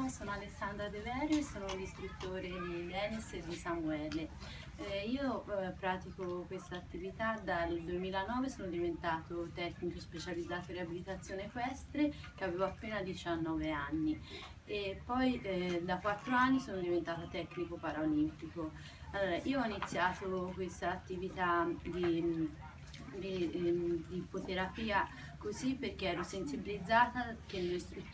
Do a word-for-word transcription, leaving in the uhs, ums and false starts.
Buongiorno, sono Alessandra De Verio e sono l'istruttore di Denis e di Samuele. Eh, io eh, pratico questa attività dal duemilanove, sono diventato tecnico specializzato in riabilitazione equestre che avevo appena diciannove anni e poi eh, da quattro anni sono diventata tecnico paraolimpico. Allora, io ho iniziato questa attività di, di, ehm, di ipoterapia così perché ero sensibilizzata che il mio istruttore